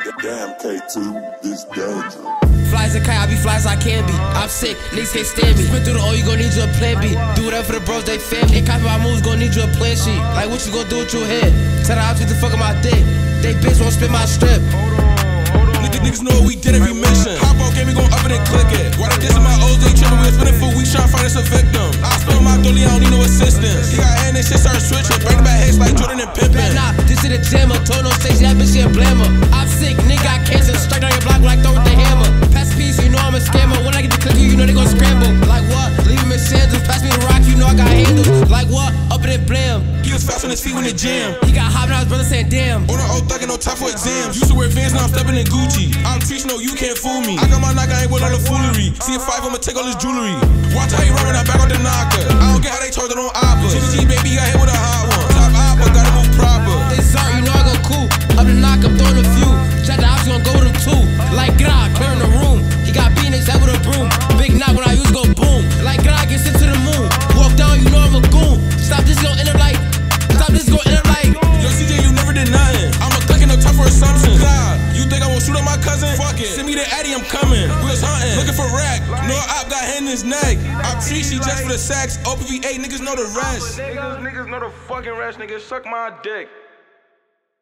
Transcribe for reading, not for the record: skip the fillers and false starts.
Damn K2, this dangerous. Fly as a kite, I be fly as I can be. I'm sick, niggas can't stand me. Spin through the O, you gon' need you a plan B. Do whatever for the bros, they family. Ain't copy my moves, gon' need you a plan sheet. Like what you gon' do with your head? Tell the ops get the fuck on my dick. They bitch won't spin my strip. Niggas know what we did every mission. Hop out game, we gon' up it and click it. While they dissing my O's, they trippin'. We was spinning for weeks, tryna find us a victim. I spill my dolly, I don't need no assistance. He got hand and shit started switching. Bring back heads like Jordan and Pippen. Nah, this is the jammer. Told no stage, that bitch she a blammer. I'm sick, nigga got cancer. Straight down your block like throw with the hammer. Pass the piece, you know I'm a scammer. When I get the click, you know they gon' scramble. Like what? Leave him in sandals. Pass me the rock, you know I got handles. Like what? Up in and blam. He was fast on his feet when the jam. He got hot when I was brother saying damn. On the old thuggin', no time for exams. Used to wear Vans, now I'm steppin' in Gucci. I'm preach, no, you can't fool me. I got my knock, I ain't with all the foolery. See a 5, I'ma take all his jewelry. Watch how he run when I back on the knocker. I don't get how they charge it on Oppa. GG baby got hit with a hot one. Top Oppa, gotta move proper. They Kozart, you know I go cool. Up the knock, I'm throwing a few. Chat the ops, you gon' go with him too. Like Gra, clearing the room. He got beat in his head with a broom. Big knock when I use go boom. Like Gra gets into the moon. Walk down, you know I'm a goon. Stop this, gon' end up like. Stop this, gon' end up like. Yo, CJ, you never did nothing. I'm a clicking no tougher assumptions. God, you think I won't shoot at my cousin? Fuck it. Send me the Addy, I'm coming. We was hunting, looking for rack. No op got hand in his neck. I treat she just for the sacks. OPV8, niggas know the rest. Niggas know the fucking rest, niggas. Suck my dick.